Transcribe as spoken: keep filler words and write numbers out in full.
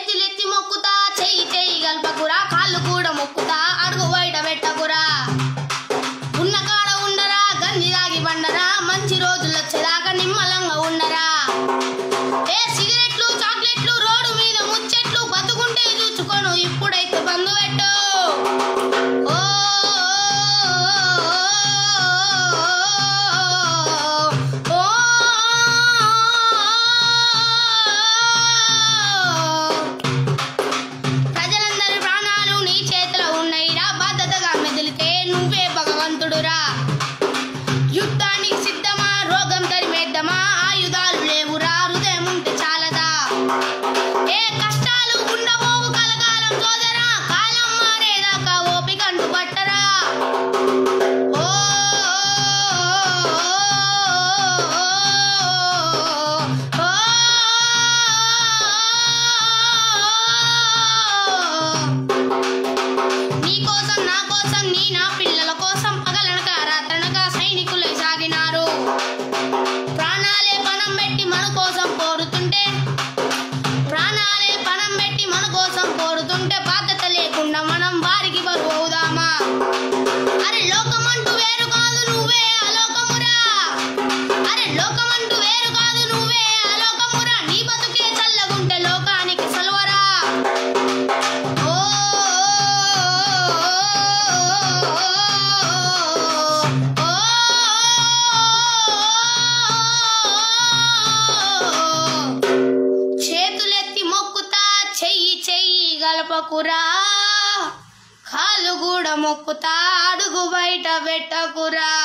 చేతులెత్తి మొక్కుతా చెయ్యి చెయ్యి గల్పకురా కాళ్ళు కూడా మొక్కుతా అడుగు బయట పెట్టకురా ఉన్న కాడ ఉండరా గంజి దాగి బండరా మంచి రోజులు వచ్చేదాకా నిమ్మలంగా ఉండరా ఏ సిగరెట్లు చాక్లెట్లు రోడ్డు మీద ముచ్చెట్లు బతుకుంటే చూచుకోను ఇప్పుడైతే బంధు పెట్టు ఓ యుద్ధానికి సిద్ధమా రోగం తరిమేద్దామా ఆయుధాలు లేవురా హృదయం ఉంటే చాలదా ఏ కష్టాలు ఉండబోవు కలకాలం సోదరా కాలం మారేదాకా ఓపిక అంటూ పట్టరా ఓ నీ కోసం నా కోసం నీ నా పిల్లల కోసం పగలనక రాత్రనక సైనికులే సాగినారు ప్రాణాలే పణం పెట్టి మన కోసం పోరుతుంటే ప్రాణాలే పణం పెట్టి మన కోసం పోరుతుంటే బాధ్యత లేకుండా మనం వారికి బరువు అవుదామా అరే లోకమంటూ వేరు కాదు నువ్వే అలోకమురా అరే లోకమంటూ వేరు కాదు నువ్వే అలోకమురా నీ బతుకే చల్లగుంటే లోకానికి సల్వరా ఓ చేతులెత్తి మొక్కుతా చెయ్యి చెయ్యి గలపకురా కాళ్ళు కూడా మొక్కుతా అడుగు బయట పెట్టకురా.